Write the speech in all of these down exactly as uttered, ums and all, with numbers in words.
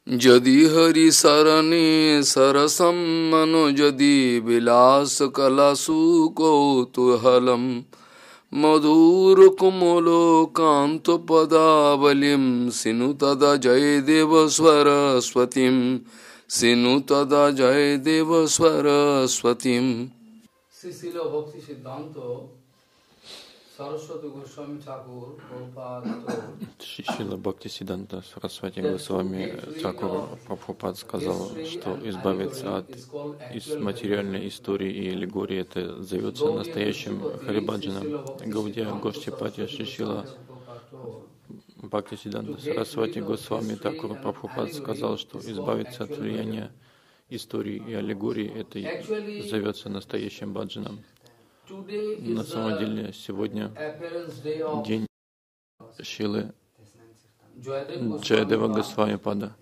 Jadi hari sarane sarasam mano jadi vilas kalasu kautuhalam madhur kumolo kanto padavalim sinutada jayadeva swaraswatim sinutada jayadeva swaraswatim. Srila Bhakti Siddhanta Saraswati Goswami Thakur Prabhupada Шрила Бхактисиддханта Сарасвати Госвами Тхакур Прабхупад сказал, что избавиться от из материальной истории и аллегории это зовется настоящим харибаджаном. Гаудия Гоштипати Шрила Бхактисиддханта Сарасвати Госвами Тхакур Прабхупад сказал, что избавиться от влияния истории и аллегории это зовется настоящим баджаном. На самом деле сегодня день Шилы Джаядева Госвами Пада.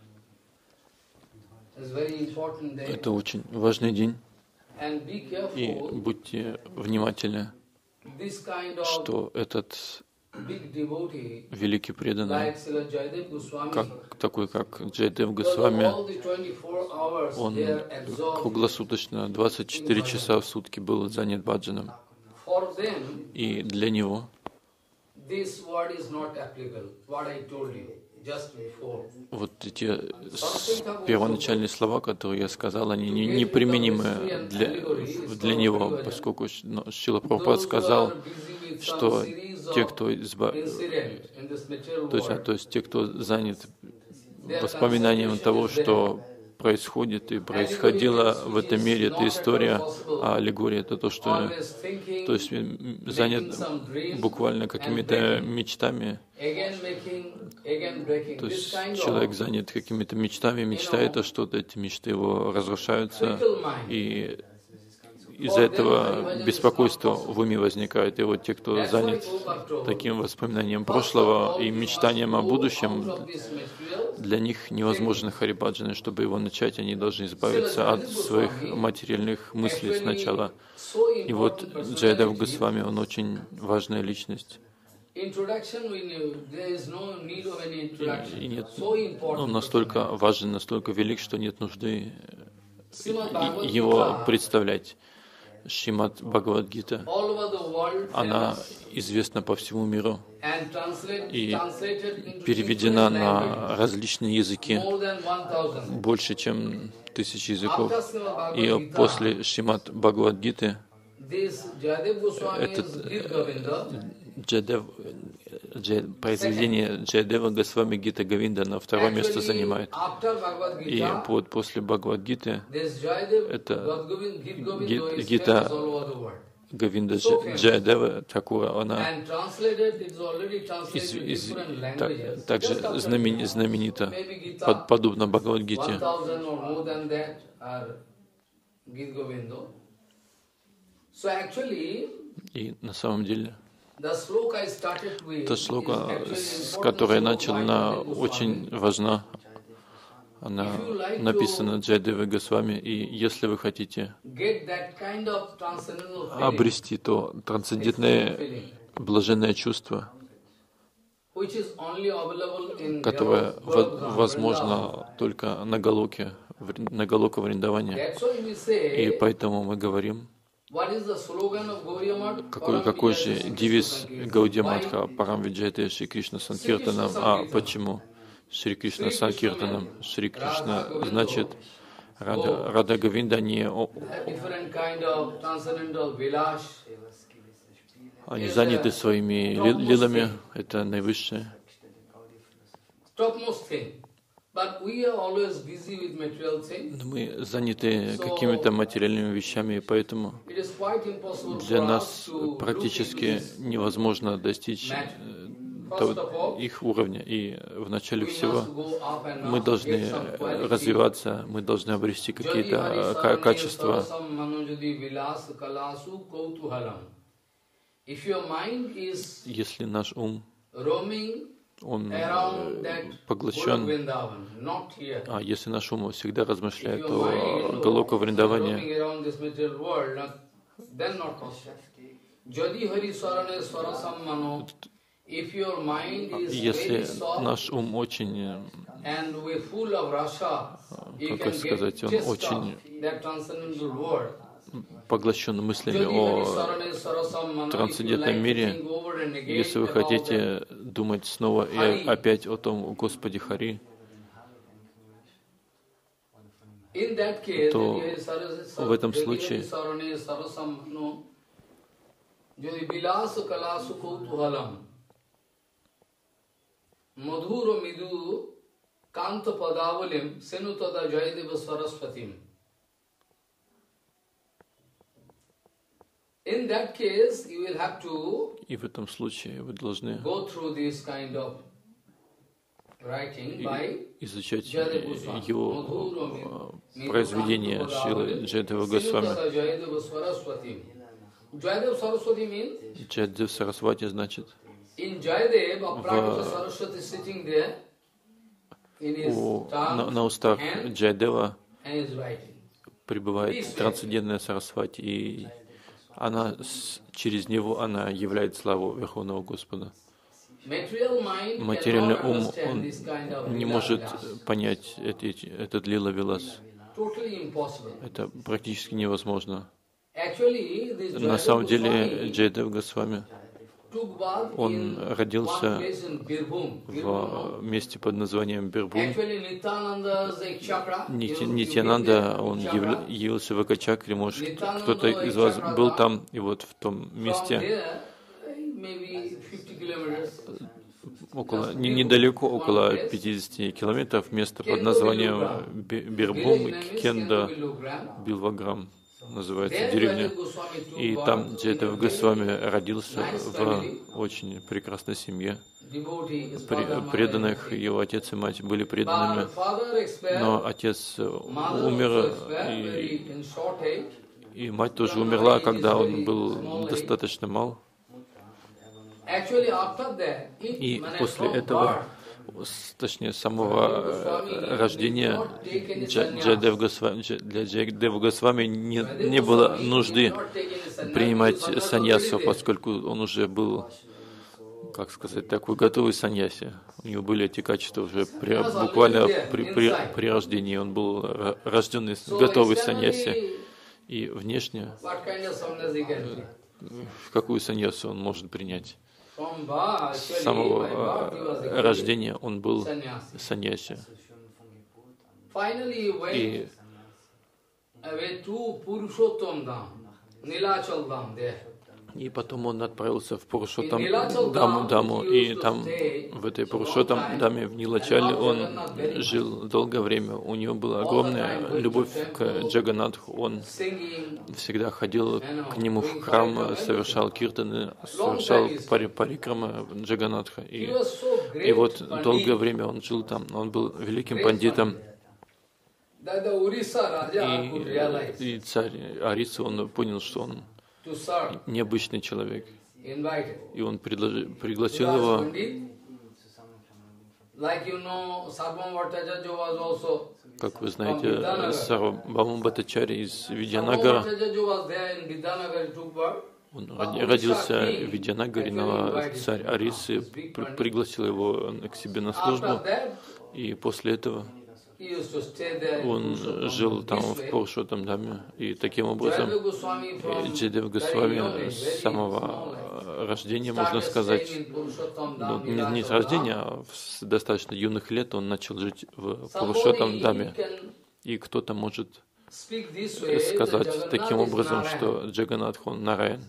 Это очень важный день. И будьте внимательны, что этот великий преданный, как, такой как Джаядев Госвами, он круглосуточно, двадцать четыре часа в сутки был занят баджаном. И для него вот эти первоначальные слова, которые я сказал, они неприменимы для, для него, поскольку Шрила Прабхупад сказал, что те, кто изба... то, есть, то есть те, кто занят воспоминанием того, что происходит и происходило в этом мире, это история, а аллегория — это то, что то есть занят буквально какими-то мечтами. То есть человек занят какими-то мечтами, мечтает о что-то, эти мечты его разрушаются, и из-за этого беспокойство в уме возникает. И вот те, кто занят таким воспоминанием прошлого и мечтанием о будущем, для них невозможно харибаджаны. Чтобы его начать, они должны избавиться от своих материальных мыслей сначала. И вот Джаядев Госвами, он очень важная личность. И нет, он настолько важен, настолько велик, что нет нужды его представлять. Шримад Бхагавад-гита, она известна по всему миру и переведена на различные языки, больше, чем тысячи языков. И после Шримад Бхагавад-гиты этот Джаядев, произведение Джаядева Госвами Гита Говинда на второе место занимает. И вот после Бхагавад-гиты это Гита Говинда Джаядева Тхакура, она из, из, так, также знамен, знаменита, под, подобно Бхагавад-гите. И на самом деле та шлока, с которой я начал, она очень важна. Она написана Джаядевой Госвами, и если вы хотите обрести то трансцендентное блаженное чувство, которое возможно только на Галоке, на Галока Вриндаване. И поэтому мы говорим, Какой, какой же девиз Гаудия Матха Парам Виджайте Шри Кришна Санкиртанам? А почему Шри Кришна Санкиртанам? Шри Кришна значит Рада, Рада Говинда, не они заняты своими лилами, это наивысшее. Мы заняты какими-то материальными вещами, и поэтому для нас практически невозможно достичь их уровня. И в начале всего мы должны развиваться, мы должны обрести какие-то качества. Если наш ум он поглощен, а если наш ум всегда размышляет о Галока Вриндаване, Если наш ум очень, как сказать, он очень поглощен мыслями о трансцендентном мире, если вы хотите думать снова и опять о том Господе Хари, то в этом случае Madhuro midu kanta padavalim senutada jayadeva saraswatim. In that case, you will have to и в этом случае вы должны go through this kind of writing by изучать его произведение Шрилы Джайадева Госвами. Jayadeva Saraswati means Джайадев Сарасвати значит in Jayadev, Aprakita Saraswati sitting there in his у, tongue на, на устах and, Джайадева and is writing. пребывает трансцендентная Сарасвати, и она, через него она являет славу Верховного Господа. Материальный ум, он не может понять эти, этот лила вилас. Это практически невозможно. На самом деле Джайадев Госвами, он родился в месте под названием Бирбум. Нитьянанда, он явился в Экачакре, может, кто-то из вас был там, и вот в том месте, около, не, недалеко, около пятидесяти километров, место под названием Бирбум, Кенда Билваграм называется деревня. И там Джайадев Госвами родился в очень прекрасной семье. При, преданных, его отец и мать были преданными, но отец умер, и, и мать тоже умерла, когда он был достаточно мал. И после этого, точнее, самого рождения Джайадева Госвами, для Джайадева Госвами не, не было нужды принимать саньясу, поскольку он уже был, как сказать, такой готовый саньяси. У него были эти качества уже при, буквально при, при, при рождении. Он был рожденный готовый саньяси. И внешне, какую саньясу он может принять? С самого рождения он был саньяси. И И потом он отправился в Пурушоттам Даму, Даму, и там, в этой Пурушоттам Даме, в Нилачале, он жил долгое время. У него была огромная любовь к Джаганатху. Он всегда ходил к нему в храм, совершал киртаны, совершал пари парикрама Джаганатха. И, и вот долгое время он жил там. Он был великим пандитом. И, и царь Ариса, он понял, что он необычный человек. И он предложил, пригласил его. Как вы знаете, Сарвабхаума Бхаттачарья из Видьянагара. Он родился в Видьянагаре, но царь Арисы пригласил его к себе на службу. И после этого он жил там в Пурушоттам Даме, и таким образом Джайадев Госвами с самого рождения, можно сказать, ну, не, не с рождения, а с достаточно юных лет он начал жить в Пурушоттам Даме. И кто-то может сказать таким образом, что Джаганатх, он Нараян.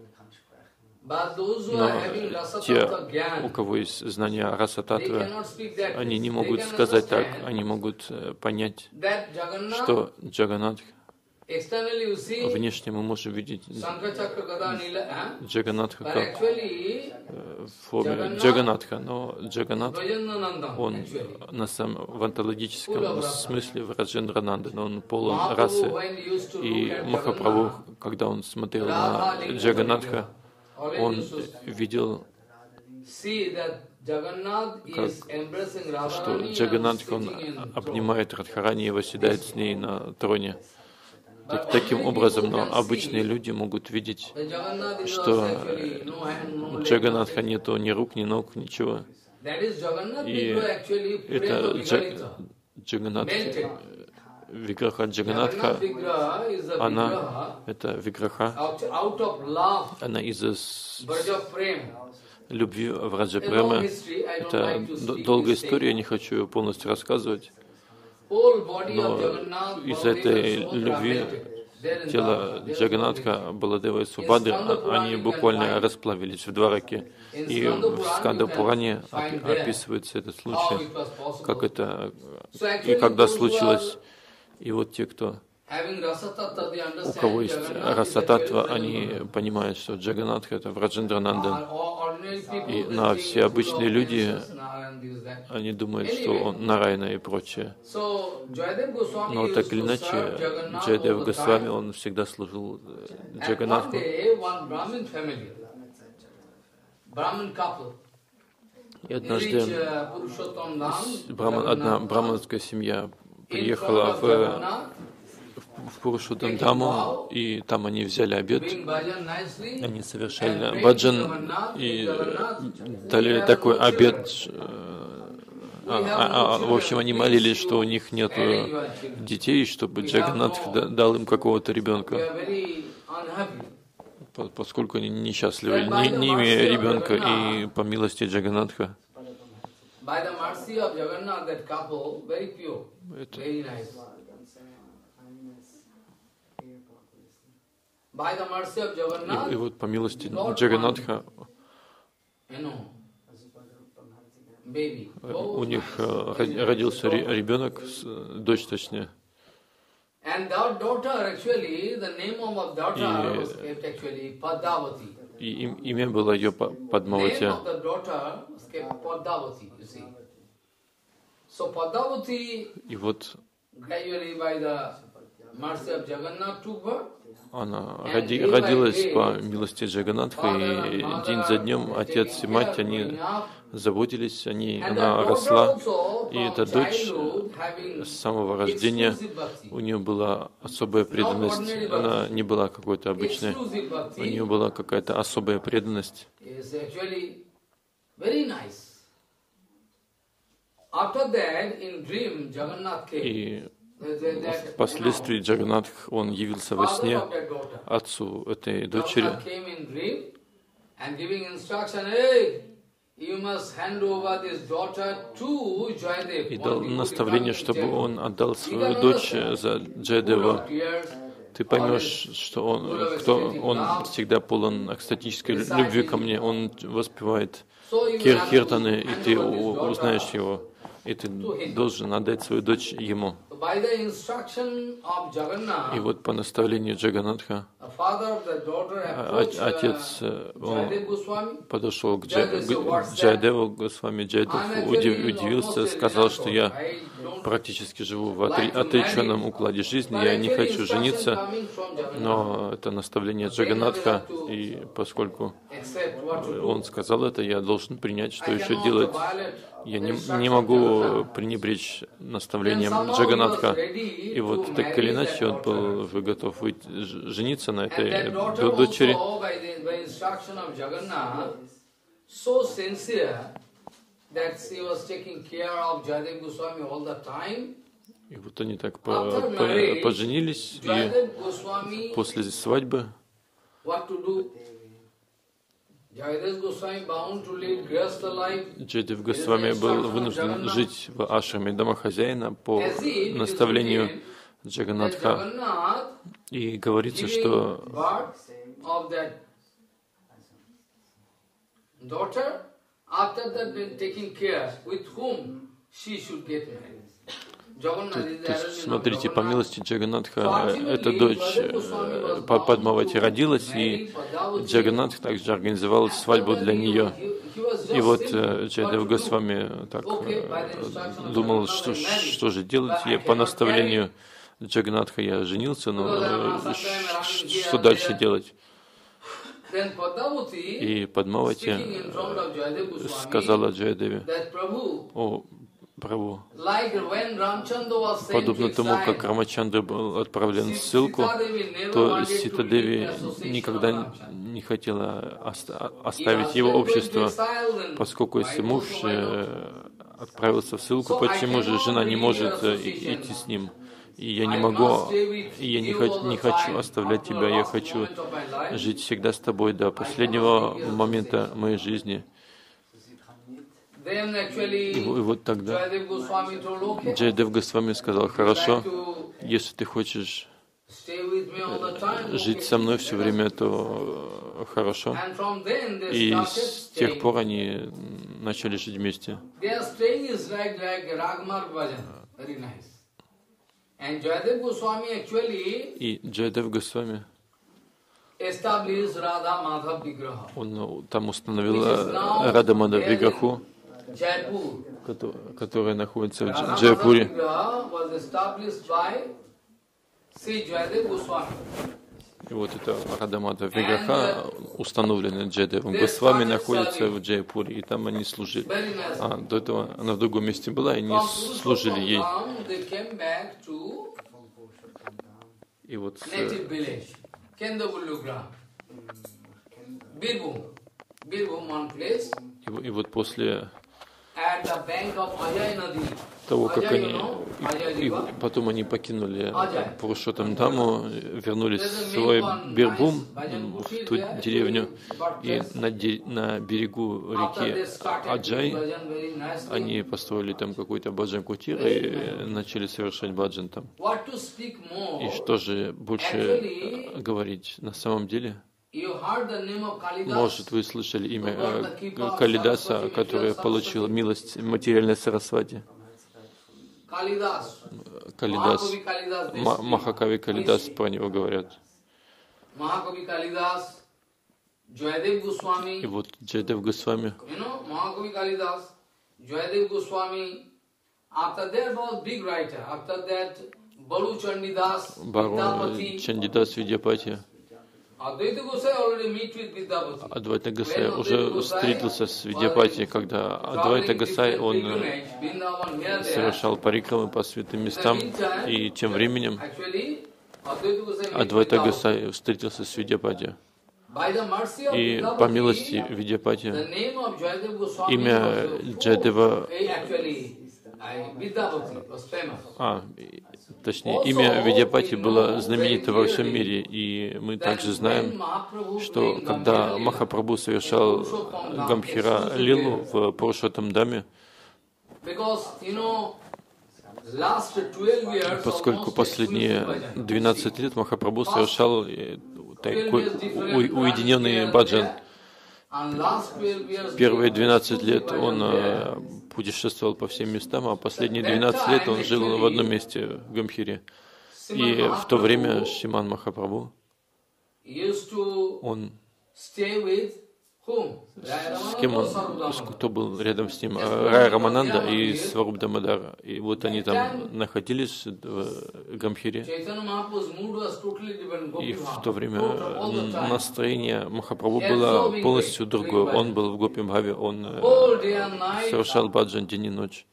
Но те, у кого есть знания Раса Татвы, они не могут сказать так, они могут понять, что Джаганатх, внешне мы можем видеть Джаганатха как в форме Джаганатха, но Джаганатх, он на самом, в онтологическом смысле Раджендрананда, но он полон расы. И Махапрабху, когда он смотрел на Джаганатха, он видел, как, что Джаганатх, он обнимает Радхарани и восседает с ней на троне. Так, таким образом, но обычные люди могут видеть, что Джаганатха нету ни рук, ни ног, ничего. И это Джа, Джаганатха, Виграха Джаганатха, она, это Виграха, она из любви Враджа Премы. Это долгая история, я не хочу ее полностью рассказывать. Но из этой любви тело Джаганатха, Баладева и Субхадри, они буквально расплавились в Двараке. И в Сканда-Пуране описывается этот случай, как это и когда случилось. И вот те, кто, у кого есть Расататва, они понимают, что Джаганатха — это Враджендранандан. И на все обычные люди, они думают, что он Нараяна и прочее. Но так или иначе, Джайадев Госвами, он всегда служил Джаганатху. И однажды браман, одна браманская семья приехала в, в Пурушоттам-Даму, и там они взяли обед, они совершали баджан и дали такой обед. А, а, а, в общем, они молились, что у них нет детей, чтобы Джаганатх дал им какого-то ребенка, поскольку они несчастливы, не, не имея ребенка, и по милости Джаганатха. Это. И, и вот по милости Джаганатха у них родился ребенок, дочь точнее. И, и имя было ее Падмавати. И вот она роди, родилась по милости Джаганатха, и день за днем отец и мать, они заботились, они, она росла, и эта дочь с самого рождения, у нее была особая преданность, она не была какой-то обычной, у нее была какая-то особая преданность. И впоследствии Джаганатх, он явился во сне отцу этой дочери и дал наставление, чтобы он отдал свою дочь за Джайадева. Ты поймешь, что он, кто он всегда полон экстатической любви ко мне, он воспевает кир-киртаны, и ты узнаешь его. И ты должен отдать свою дочь ему. И вот по наставлению Джаганатха отец он подошел к Джайадеву Госвами. Джайадев удивился, сказал, что я практически живу в отреченном укладе жизни, я не хочу жениться, но это наставление Джаганатха, и поскольку он сказал это, я должен принять, что еще делать. Я не, не могу пренебречь наставлением Джаганатха. И вот так или иначе он был уже готов выйти, жениться на этой дочери. И вот они так по, по, поженились, и после свадьбы Джайадев Госвами был вынужден жить в ашраме домохозяина по наставлению Джаганатха. И говорится, что То, то есть, смотрите, по милости Джаганатха, эта дочь Падмавати родилась, и Джаганатх также организовал свадьбу для нее. И вот Джайадев Госвами так думал, что, что же делать. Я по наставлению Джаганатха я женился, но что дальше делать? И Падмавати сказала Джайадеве: «О, Прабху. Like when Ramchandra was sent to Подобно тому, как exile, Рамачандра был отправлен в ссылку, Sita Devi never то wanted to Сита leave the Деви association никогда of Ramchandra. не хотела оста- If оставить husband его going to общество, exile, then поскольку если why муж also why not? э, отправился в ссылку, So I почему же cannot жена не leave может your э, и- association. идти с ним? И я не I могу, must stay with и я не, you хо- all не the хочу time. оставлять After тебя, the я last хочу moment of my life, жить всегда с тобой до последнего момента моей жизни. then И, actually в- и вот тогда Jayadev Goswami told, okay, Джайадев Госвами сказал: like хорошо, to если ты хочешь stay with me all the time, жить okay. со мной все время, то э, хорошо. And from then they И started с тех staying. пор они начали жить вместе. Their staying is like like Ragmar Bhajan, very nice. And Jayadev Goswami actually И Джайадев Госвами, established Radha Madhav Vigraha. он э, там установил э, Радамада Виграху, Jaipur. кото- которая находится в Radha Дж- Madhav Джайпуре. Vigraha was established by Sri Jayadev Goswami. И вот это Радамада Виграха, установленная Джайадевом Госвами, находится в Джайпуре, и там они служили. Very nice. А до этого она в другом месте была, и они From служили ей. Purushottam, they came back to И вот с, native village, Kendabullu Gram, Birbhum. Birbhum, one place, и, в- и вот после at the bank of Ajay Nadi. того, как Ajay, you они, know, Ajay и, River. и потом они покинули Ajay. Пурушоттам Даму, вернулись в свой Бирбум, в ту деревню, и на, де- на берегу After they реки started Аджай doing bhajan very nicely, они построили там какой-то баджан-кутир и начали совершать баджан там. what to speak more, И что же больше э, говорить? На самом деле, you heard the name of Kalidas. может, вы слышали имя э, Калидаса, который получил милость материальной Сарасвати. Kalidas. Калидас, Mahakovi Kalidas. they Ма- speak. Махакави Калидас, про него говорят. Mahakovi Kalidas, Jayadev И Goswami, вот Джайадев Госвами, you know, Mahakovi Kalidas, Jayadev Goswami. After that was big writer. After that, Balu Chandidas, Бару Vidyapati. Чандидас Видяпати, Advaita Gosai already meet with Vidyapati. Адвайта Гасай уже встретился с Видяпати, когда Адвайта Гасай, он э, совершал парикрамы по святым местам, и тем временем Адвайта Гасай встретился с Видяпати. И по милости Видяпати имя Джайадева, а, точнее, имя Видяпати было знаменито во всем мире, и мы также знаем, что когда Махапрабху совершал Гамбхира Лилу в Пурушоттам Даме, поскольку последние двенадцать лет Махапрабху совершал э, такой у- уединенный баджан. Первые двенадцать лет он э, путешествовал по всем местам, а последние двенадцать лет он жил в одном месте, в Гамбхире. И в то время Шриман Махапрабху, он с кем он, с- кто был рядом с ним, А, Рай Рамананда и Сваруб Дамодар. И вот они там находились в Гамбхире. И в то время м, настроение Махапрабху было полностью другое. Он был в Гопи-бхаве, он э, совершал баджан день и ночь.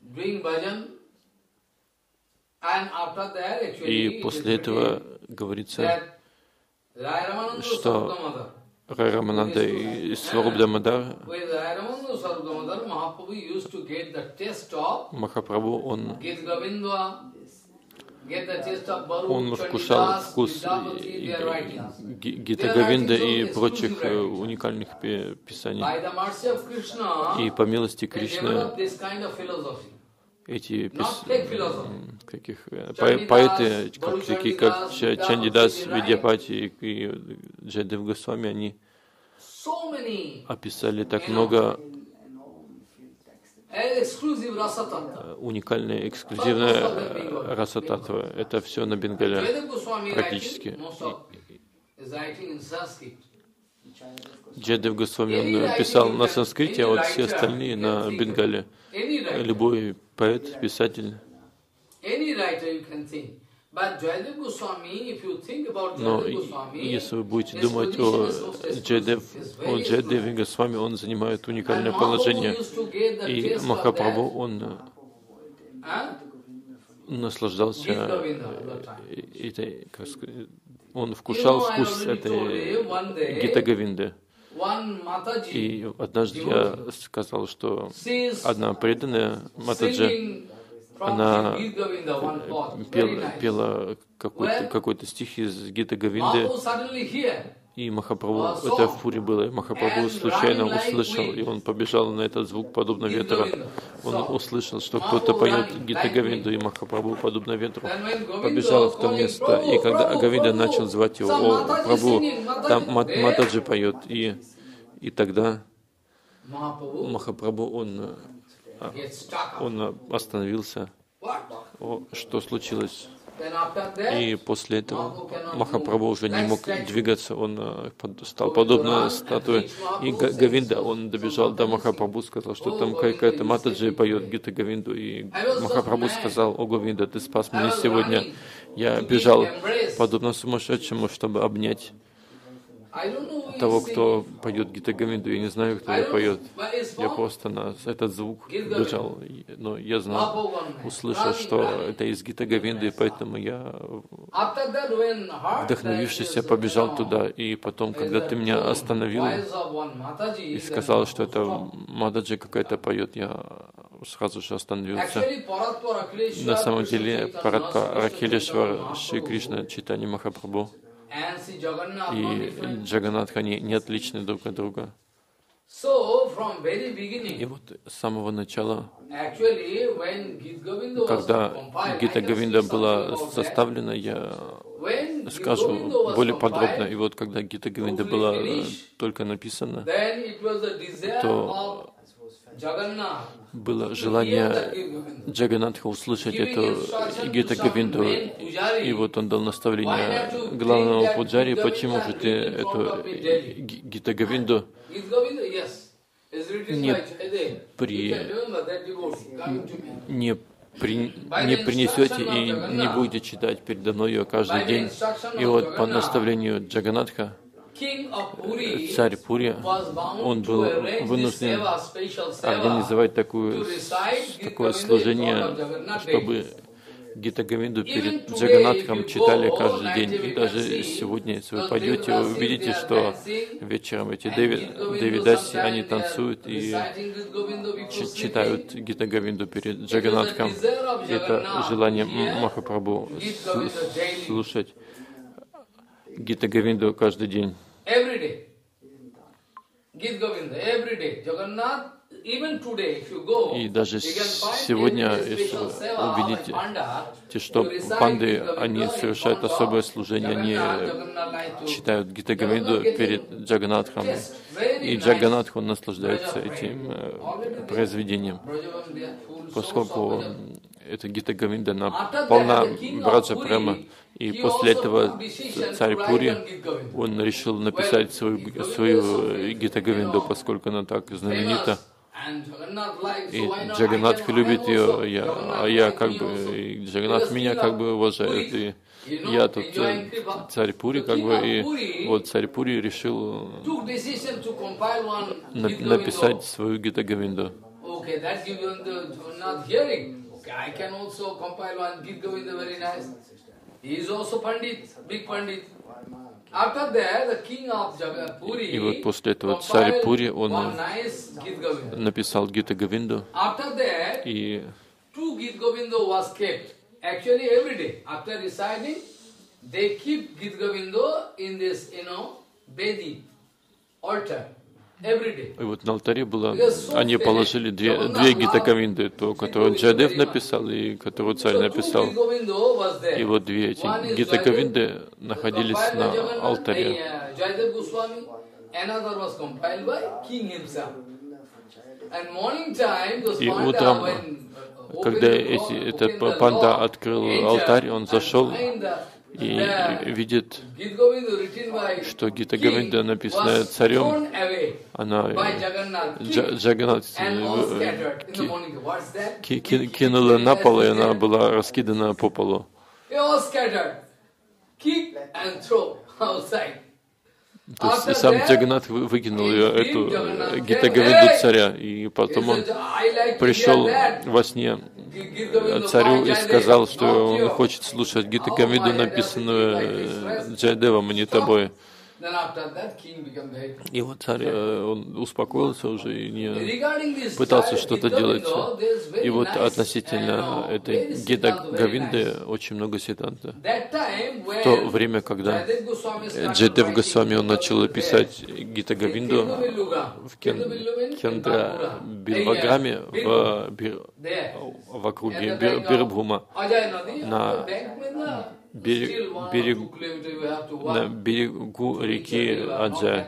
И после этого говорится, что Рай Рамананда и Сваруб Дамодар, Махапрабху, он, он вкушал вкус Гита Говинда и прочих э, уникальных пи- писаний. И по милости Кришны эти пис... м, каких, э, по- поэты, как, такие как Ча- Чандидас, Видяпати и Джайадев Госвами, они описали так много э, уникальное, эксклюзивное э, расататва. Это все на бенгале практически. Джайадев Госвами он писал на санскрите, а вот все остальные на бенгале. Любой поэт, писатель. Но если вы будете думать о Джайадев, о Джайадеве Госвами, он занимает уникальное положение. И Махапрабху, он наслаждался этой, как сказать, он вкушал вкус этой Гита-Говинды. И однажды я сказал, что одна преданная Матаджи, она пела, пела какой-то, какой-то стих из Гита-Говинды, и Махапрабху, это в Пури было, и Махапрабху случайно услышал, и он побежал на этот звук, подобно ветру. Он услышал, что кто-то поет Гита-Говинду, и Махапрабху, подобно ветру, побежал в то место. И когда Говинда начал звать его: «О, Прабху, там Матаджи поет», и, и тогда Махапрабху, он, он остановился. О, что случилось? И после этого Махапрабху уже не мог двигаться, он стал подобно статуе. И Говинда, он добежал до Махапрабху, сказал, что там какая-то Матаджи поет Гита-Говинду. И Махапрабху сказал: «О, Говинда, ты спас меня сегодня». Я бежал подобно сумасшедшему, чтобы обнять того, кто поет Гита-Говинду. Я не знаю, кто это поет. Я просто на этот звук бежал, но я знал, услышал, что это из Гита-Говинды, и поэтому я, вдохновившись, я побежал туда. И потом, когда ты меня остановил и сказал, что это Матаджи какая-то поет, я сразу же остановился. На самом деле, Паратпа Рахилешвар Шри Кришна Чайтанья Махапрабху и Джаганатха, они не отличны друг от друга. И вот с самого начала, когда Гита-Говинда была составлена, я скажу более подробно. И вот когда Гита-Говинда была только написана, то было желание Джаганатха услышать эту Гита-Говинду. И вот он дал наставление главному пуджари: почему же ты эту Гита-Говинду не, при, не, при, не принесете и не будете читать передо мной ее каждый день. И вот по наставлению Джаганатха, царь Пури, он был вынужден организовать такую, такое служение, чтобы Гита-Говинду перед Джаганатхом читали каждый день. И даже сегодня, если вы пойдете, вы увидите, что вечером эти Деви, Девидаси, они танцуют и читают Гита-Говинду перед Джаганатхом. Это желание Махапрабху слушать Гита-Говинду каждый день. И даже сегодня, если вы увидите, что панды, они совершают особое служение, они читают Гита-Говинду перед Джаганатхом, и Джаганатх, он наслаждается этим произведением, поскольку эта Гита-Говинда, она полна Браджа Према. И после этого царь Пури, он решил написать свою, свою Гита-Говинду, поскольку она так знаменита. И Джаганатх любит ее, я, а я как бы, и Джаганатх меня как бы уважает. И я тут царь Пури, как бы, и вот царь Пури решил на, написать свою Гита-Говинду. I can also compile one Gita Govinda, very nice. He is also Pandit, big Pandit. After that, the king of Puri, и вот после этого царь Пури, он написал Гита-Говинду. И two Gita Govinda was kept. Actually, every day after reciting, they keep Gita Govinda in this, you know, Vedi altar. И вот на алтаре было, они положили две, две Гита-Говинды, ту, которую Джайадев написал и которую царь написал. И вот две эти Гита-Говинды находились на алтаре. И утром, когда эти, эта панда открыл алтарь, он зашел и видит, что Гита-Говинда, написанная царем, она Джаганат кинула на пол, и она была раскидана по полу. То есть сам Джаганнат выкинул ее, эту Гита Говинду царя, и потом он пришел во сне царю и сказал, что он хочет слушать Гита Говинду, написанную Джайадевом, а не тобой. И вот царь, он успокоился уже и не пытался что-то делать. И вот относительно этой Гита Говинды очень много сиданта. В то время, когда Джайадев Госвами, он начал писать Гита Говинду в Кендра Бирваграме, в, Бир, в округе Бир, Бирбхума, на Берег, берег, на берегу реки Аджай.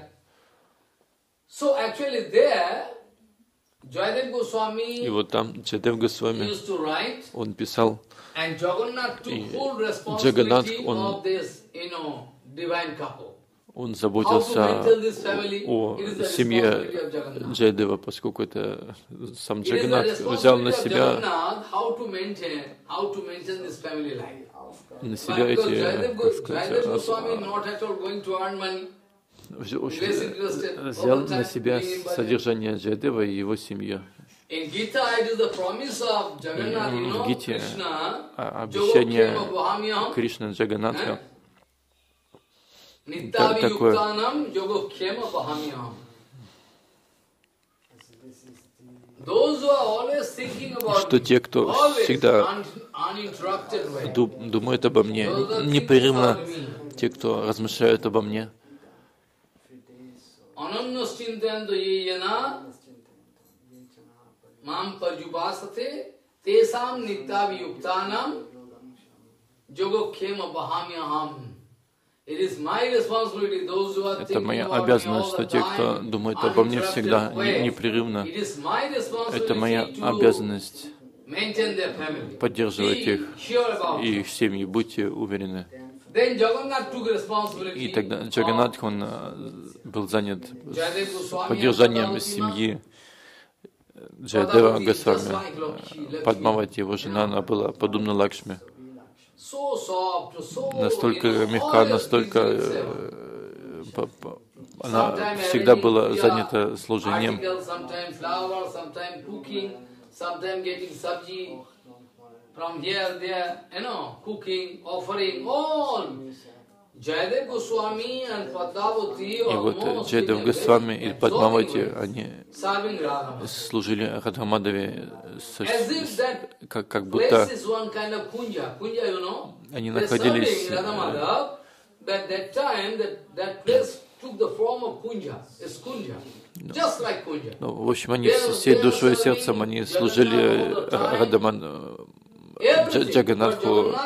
И вот там Джайадев Госвами, он писал, и Джаганнат, он, он заботился о семье Джайадева, поскольку это сам Джаганнат взял на себя на себя эти, как сказать, взял на себя содержание Джайадева и его семьи. И в Гите обещание Кришны Джаганнатха такое, что те, кто всегда думают обо мне, непрерывно те, кто размышляют обо мне, это моя обязанность, что те, кто думает обо мне всегда непрерывно, это моя обязанность поддерживать их и их семьи, будьте уверены. И тогда Джаганнат, он был занят поддержанием семьи Джайадева Госвами. Падмавати, его жена, она была подобна Лакшми. Настолько мягка, настолько она всегда была занята служением. И вот Джайадев Госвами и Падмавати, они служили Радхамадаве, как, как будто они находились, ну, в общем, они всей душой и сердцем они служили Радаман Джаганнатху,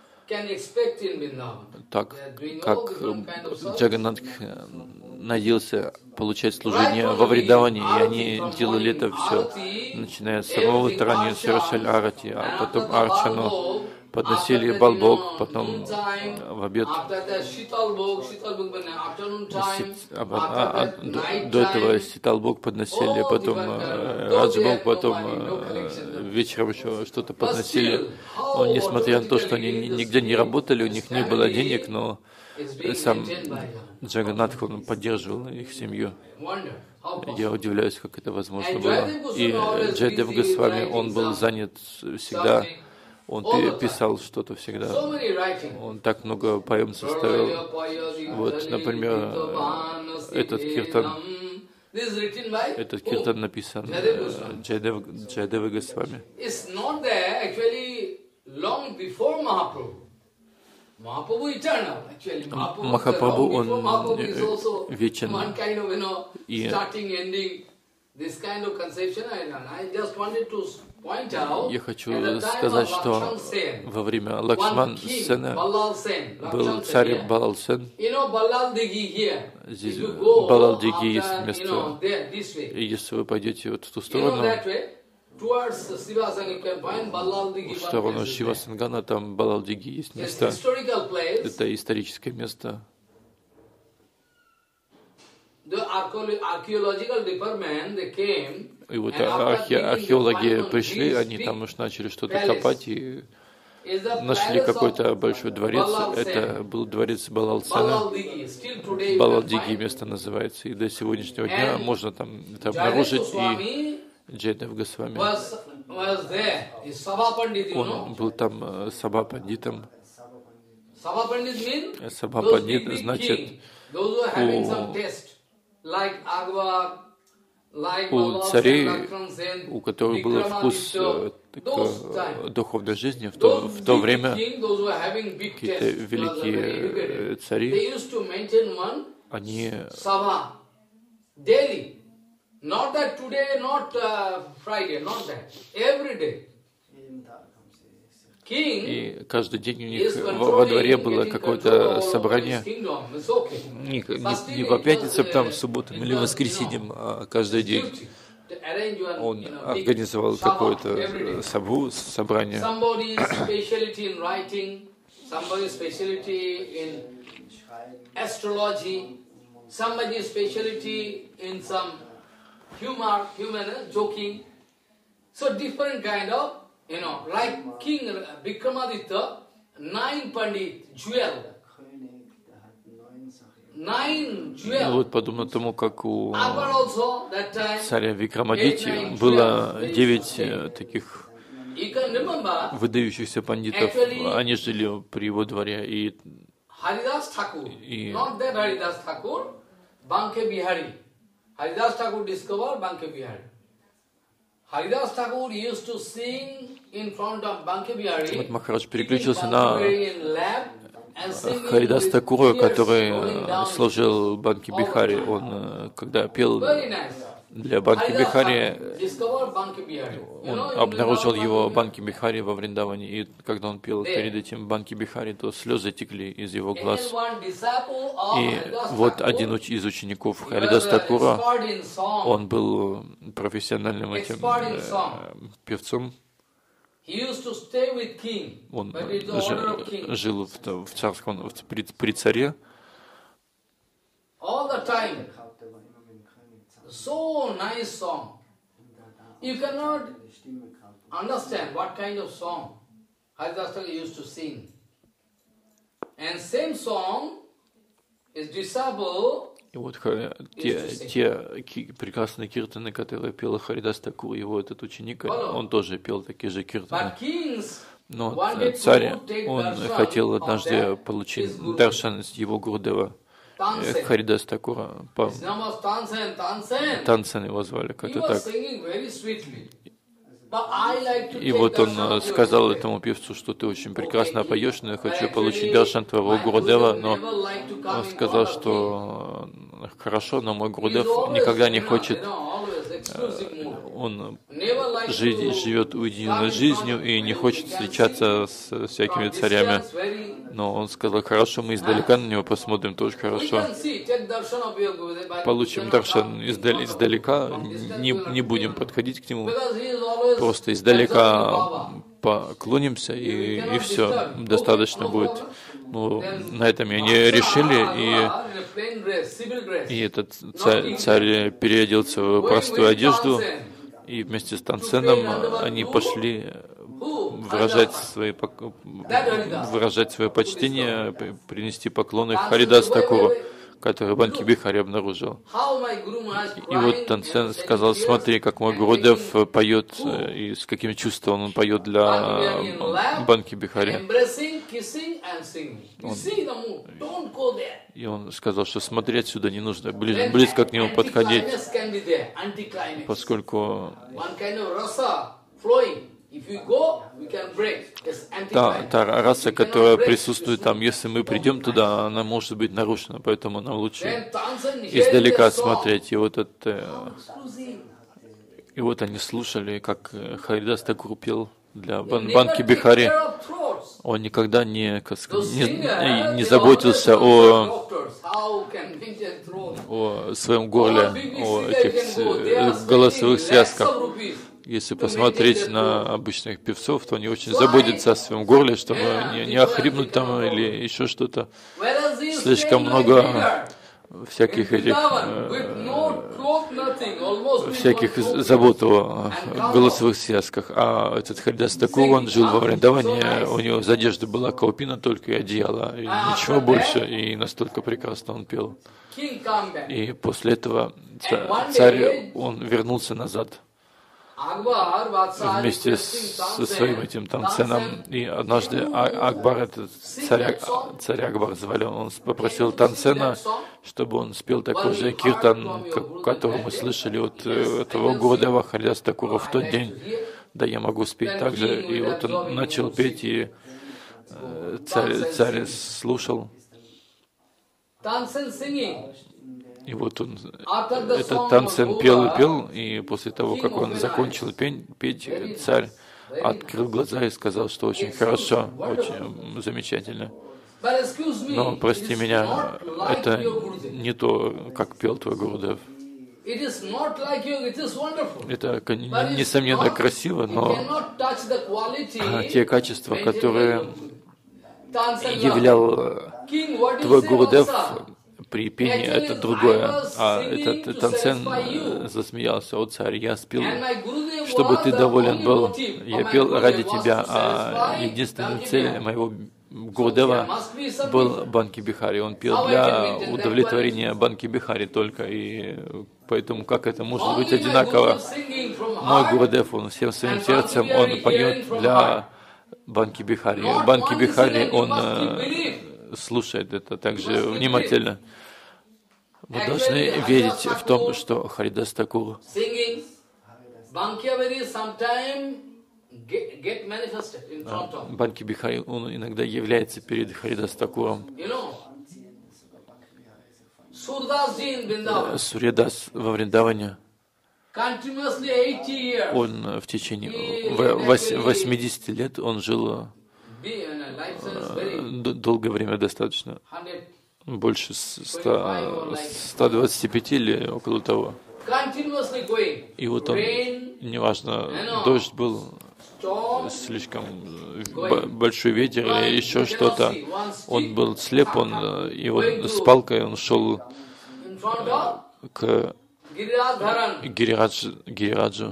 так как Джаганнат надеялся получать служение во Вриндаване, и они делали это все, начиная с самого утра, они совершали арати, а потом арчану, подносили балбок, потом в обед, до этого ситалбок подносили, потом раджбок, потом вечером еще что-то подносили. Но несмотря на то, что они нигде не работали, у них не было денег, но сам Джаганнат, он поддерживал их семью. Я удивляюсь, как это возможно было. И Джайадев Госвами, он был занят всегда. Он писал что-то всегда. Он так много поэм составил. Вот, например, этот киртан. Этот киртан написан Джайадева Госвами. Махапрабху, он вечен. И я хочу сказать, что во время Лакшман Сена был царь Балал Сен. Здесь Балал Диги есть место. И если вы пойдете вот в ту сторону, в сторону Шивасангана, там Балал Диги есть место. Это историческое место. И вот архе археологи пришли, они там уж начали что-то копать, и нашли какой-то большой дворец. Это был дворец Балалцана. Балалдиги место называется. И до сегодняшнего дня можно там это обнаружить. И Джайдев Госвами, он был там Саба Пандитом. Саба Пандит значит у, у царей, у которых был вкус к духовной жизни, в то, в то время какие-то великие цари, они Not that today, not uh, Friday, not that. Every day. И каждый день у них во дворе было какое-то собрание. Не, не, не по пятницам, там, субботам или воскресеньям, а каждый день. Он организовал какое-то собу, собрание. Humor, humor, joking. So different kind of, you know, like King Vikramaditya, nine Pandit, jewel. Nine jewel. Вот подобно тому, как у царя Викрамадити было девять таких выдающихся пандитов. Они жили при его дворе. И, и Haridas Thakur discovered Banke Bihari. Haridas Thakur used to sing in front of Banke Bihari. Вот Махарадж переключился на Харидас Такура, который служил Банке Бихари. Он, когда пел для Банки Бихари, он обнаружил его Банки Бихари во Вриндаване, и когда он пел перед этим Банки Бихари, то слезы текли из его глаз. И вот один из учеников Харидас Такура, он был профессиональным этим э, певцом. Он жил, жил в, в царском, в, при, при царе. So nice song. You cannot understand what kind of song Haridas Thakur used to sing. And same song his disciple. И вот те, те прекрасные киртаны, которые пел Харидас Такур, его этот ученик, он тоже пел такие же киртаны. Но царь, он хотел однажды получить даршан из его Гурудева. Харидас Такура, Тансен его звали, как-то так. И вот он сказал этому певцу, что ты очень прекрасно поешь, но я хочу получить даршан твоего Гурудева, но он сказал, что хорошо, но мой Гурудев никогда не хочет, он живет уединенной жизнью и не хочет встречаться с всякими царями. Но он сказал, хорошо, мы издалека на него посмотрим, тоже хорошо. Получим даршан издалека, не, не будем подходить к нему, просто издалека поклонимся, и, и все, достаточно будет. Ну, на этом они решили, и, и этот царь, царь переоделся в простую одежду, и вместе с Тансеном они пошли выражать свои, выражать свое почтение, принести поклоны Харидас Такуру, который Банки Бихари обнаружил. И вот Тансен сказал, смотри, как мой Гурудев поет, и с каким чувством он поет для Банки Бихари. Он, и он сказал, что смотри отсюда не нужно, близ, близко к нему подходить, поскольку Та, та раса, которая присутствует там, если мы придем туда, она может быть нарушена, поэтому нам лучше издалека смотреть. И вот, это, и вот они слушали, как Харидас Такур пел для Бан, Банки Бихари. Он никогда не, не, не заботился о, о своем горле, о этих голосовых связках. Если посмотреть на обычных певцов, то они очень заботятся о своем горле, чтобы не, не охрипнуть там или еще что-то. Слишком много всяких этих, всяких забот о голосовых связках. А этот Харидас Такур, он жил во Вриндаване, у него за одежду была каупина только и одеяло, и ничего больше, и настолько прекрасно он пел. И после этого царь, он вернулся назад вместе с, со своим этим Танценом. И однажды Акбар, этот царь, царь Акбар звали, он попросил Танцена, чтобы он спел такой же киртан, который мы слышали от этого Гурудева Харидас Такура в тот день. Да, я могу спеть так же. И вот он начал петь, и царь, царь слушал. И вот он, этот Танцен пел и пел, и после того, как он закончил петь, царь открыл глаза и сказал, что очень хорошо, очень замечательно. Но, прости меня, это не то, как пел твой Гурудев. Это, несомненно, красиво, но те качества, которые являл твой Гурудев при пении, это другое. А этот Танцен засмеялся: «О царь, я спел, чтобы ты доволен был. Я пел ради тебя, а единственная цель моего Гурудева был Банки Бихари. Он пел для удовлетворения Банки Бихари только, и поэтому как это может быть одинаково? Мой Гурудев, он всем своим сердцем, он поет для Банки Бихари. Банки Бихари, он слушает это также внимательно. Мы должны верить в том, что Харидас Такур Банки Бихари, он иногда является перед Харидас Такуром. Сурьядас во Вриндаване, он в течение восьмидесяти лет, он жил долгое время достаточно, больше ста двадцати пяти или около того. И вот он, неважно, дождь был, слишком большой ветер или еще что-то, он был слеп, он, и он с палкой он шел к Гирирадж, Гирираджу,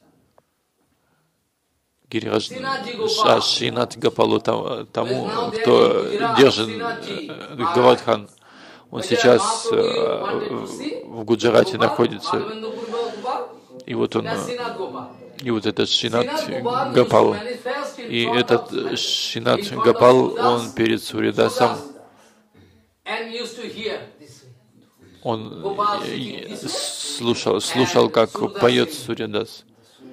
Гирирадж, Шринат Гопалу, тому, кто держит Гавардхан. Он сейчас в Гуджарате находится. И вот он, и вот этот Шринат Гопал, и этот Шринат Гопал, он перед Сурьядасом, он слушал, слушал, как поет Сурьядас.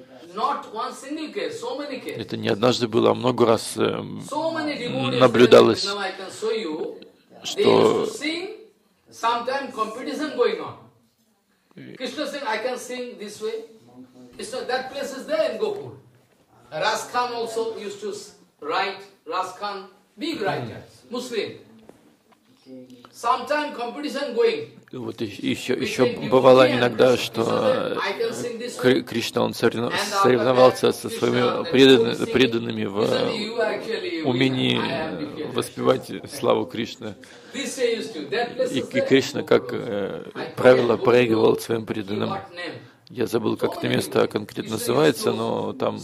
Это не однажды было, а много раз наблюдалось, что Krishna saying, I can sing this way. Krishna, that place is there in Gokul. Raskhan also used to write, Raskhan, big writer, Muslim. Sometime competition going. Вот еще, еще бывало иногда, что Кришна, он соревновался со своими преданными, преданными в умении воспевать славу Кришны. И, и Кришна, как правило, проигрывал своим преданным. Я забыл, как это место конкретно называется, но там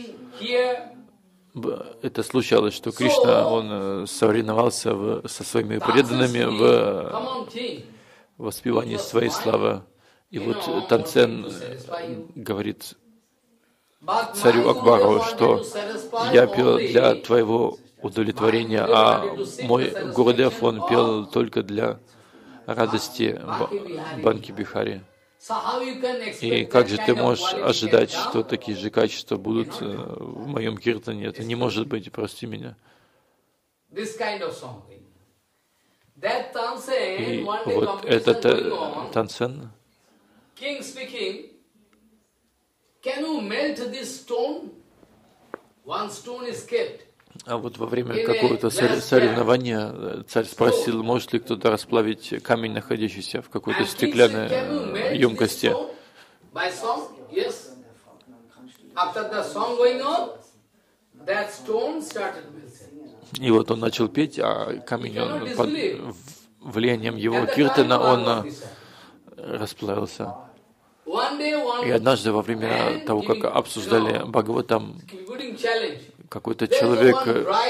это случалось, что Кришна, он соревновался в, со своими преданными в воспевании своей славы. И вот Танцен говорит царю Акбару, что я пел для твоего удовлетворения, а мой Гурудев, он пел только для радости Банки Бихари. И как же ты можешь ожидать, что такие же качества будут в моем киртане? Это не может быть, прости меня. И вот этот Танцен, а вот во время какого-то соревнования царь спросил, может ли кто-то расплавить камень, находящийся в какой-то стеклянной емкости. И вот он начал петь, а камень он под, влиянием его киртана он расплавился. И однажды во время того, как обсуждали Бхагаватам, какой-то человек,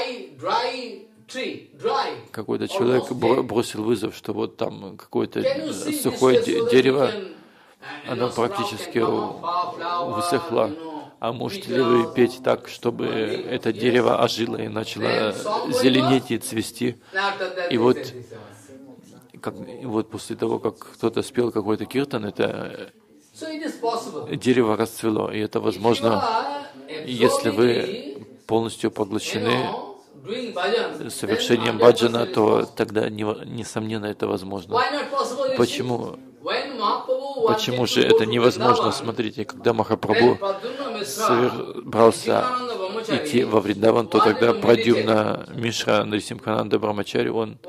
какой-то человек бросил вызов, что вот там какое-то сухое дерево, оно практически высохло. А можете ли вы петь так, чтобы это дерево ожило и начало зеленеть и цвести? И вот, как, и вот после того, как кто-то спел какой-то киртан, это дерево расцвело. И это возможно, если вы полностью поглощены совершением баджана, то тогда, несомненно, это возможно. Почему? Почему же это невозможно? Смотрите, когда Махапрабху собрался идти во Вриндаван, то тогда Прадьюмна Мишра Нарисимхананда Брамачари, он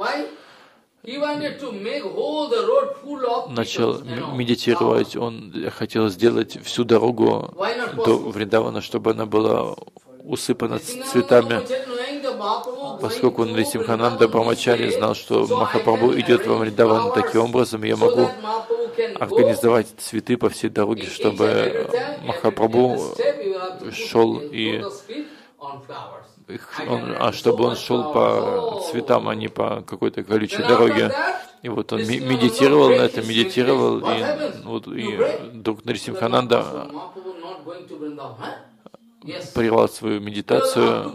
начал медитировать, он хотел сделать всю дорогу до Вриндавана, чтобы она была усыпана цветами. Поскольку Нарисимхананда Брамачари знал, что Махапрабху идет во Вриндаван таким образом, я могу организовать цветы по всей дороге, чтобы Махапрабху шел и он, а чтобы он шел по цветам, а не по какой-то колючей дороге. И вот он медитировал на это, медитировал, и, вот, и вдруг Нарисимхананда прервал свою медитацию.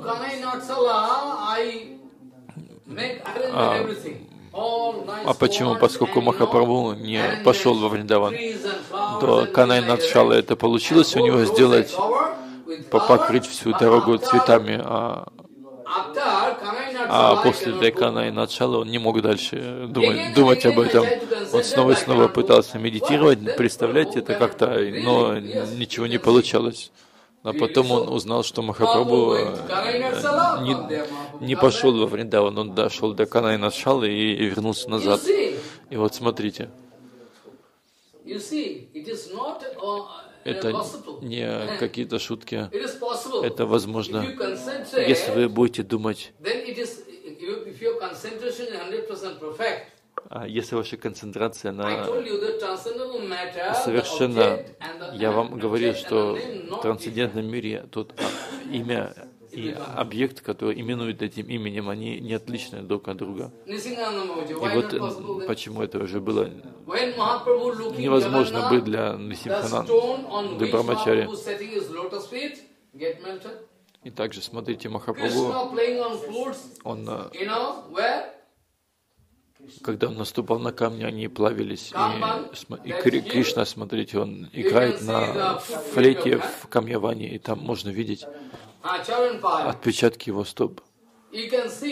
А, а почему? Поскольку Махапрабху не пошел во Вриндаван, то Канай Надшала это получилось у него сделать, покрыть всю дорогу цветами, а, а после этой Канай Надшала он не мог дальше думать, думать об этом. Он снова и снова пытался медитировать, представлять это как-то, но ничего не получалось. А потом он узнал, что Махапрабху не, не пошел во Вриндаван, он дошел до Канай Надшалы и, и вернулся назад. И вот смотрите, это не какие-то шутки, это возможно, если вы будете думать, а если ваша концентрация на совершенно, я вам говорил, что в трансцендентном мире тут имя и объект, который именует этим именем, они не отличны друг от друга. И вот почему это уже было невозможно быть для Нарисимхананды Брамачари. И также смотрите, Махапрабху, он, когда он наступал на камни, они плавились. И, и Кришна, смотрите, он играет на флейте в Камьяване, и там можно видеть отпечатки его стоп. И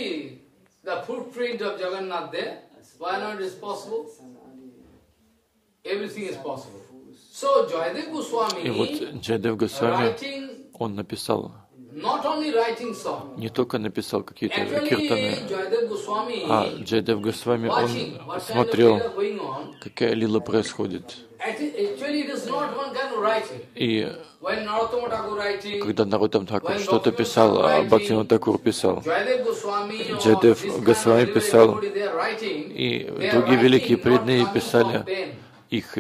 вот Джайадев Госвами, он написал, не только написал какие-то киртаны, а Джайадев Госвами, он смотрел, какая лила происходит. И когда Нароттам Тхакур что-то писал, а Бхактивинода Тхакур писал, Джайадев Госвами писал, и другие великие преданные писали, их,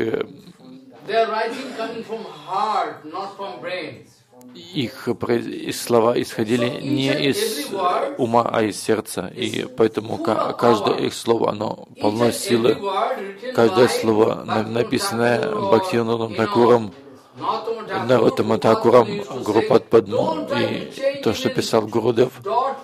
их слова исходили не из ума, а из сердца, и поэтому каждое их слово, оно полно силы. Каждое слово, написанное Бхактивинодом Тхакуром, Нароттам Тхакуром, Гурупад Падму, и то, что писал Гурудев,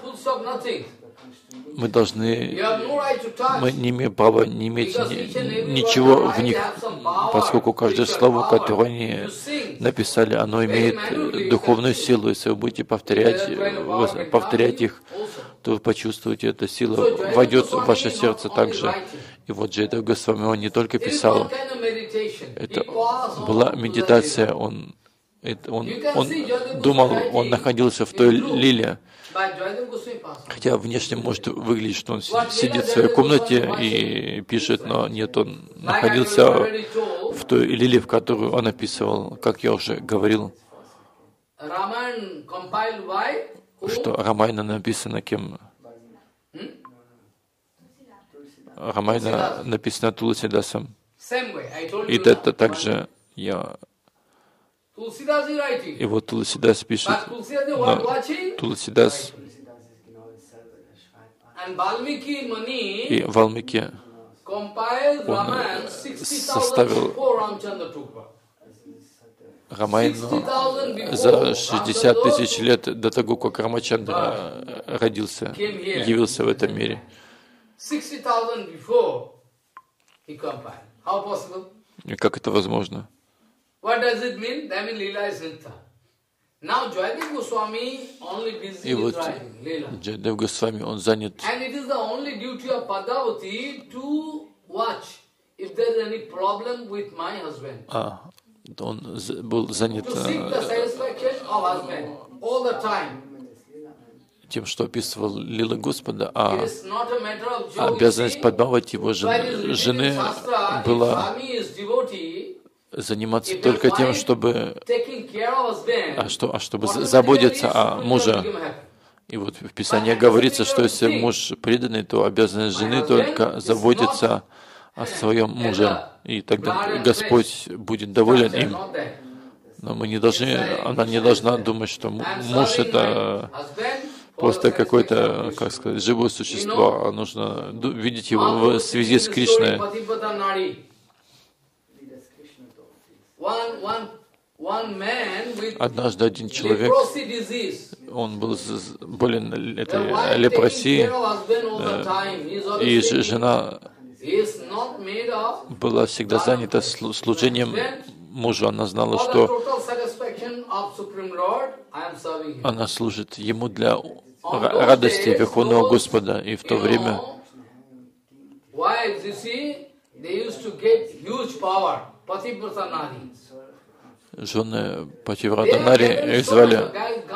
мы должны, мы не имеем права не иметь ни, ничего в них, поскольку каждое слово, которое они написали, оно имеет духовную силу. Если вы будете повторять, повторять их, то вы почувствуете, эта сила войдет в ваше сердце также. И вот Джайадев Госвами, он не только писал, это была медитация, он, это, он, он думал, он находился в той лиле. Хотя внешне может выглядеть, что он сидит в своей комнате и пишет, но нет, он находился в той лиле, в которую он описывал, как я уже говорил, что Рамайна написана кем? Рамайна написано Туласидасом. И это также я... И вот Туласидас пишет, но Туласидас и Валмики, он составил Рамайну за шестьдесят тысяч лет до того, как Рамачандра родился, явился в этом мире. И как это возможно? И вот Джайадев Госвами, он занят. А, он был занят тем, что описывал Лила Господа, а обязанность Падмавати, его жены, была заниматься только тем, чтобы, а что, а чтобы заботиться о муже. И вот в Писании говорится, что если муж преданный, то обязанность жены только заботиться о своем муже, и тогда Господь будет доволен им. Но мы не должны, она не должна думать, что муж — это просто какое-то, как сказать, живое существо, а нужно видеть его в связи с Кришной. Однажды один человек, он был болен этой лепросией, и жена была всегда занята служением мужу. Она знала, что она служит ему для радости Верховного Господа. И в то время жены Пативрата Нари звали,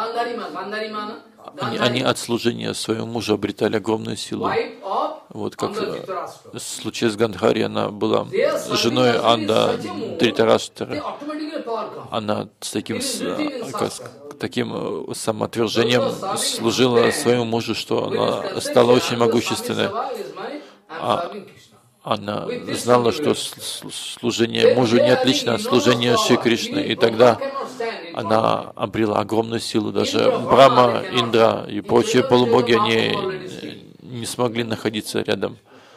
они, они от служения своему мужу обретали огромную силу. Вот как в случае с Гандхари, она была женой Анда Дритараштара. Она с таким, как, таким самоотвержением служила своему мужу, что она стала очень могущественной. А она знала, что служение мужу не отлично от служения Шри Кришны, и тогда она обрела огромную силу. Даже Брахма, Индра и прочие полубоги, они не смогли находиться рядом.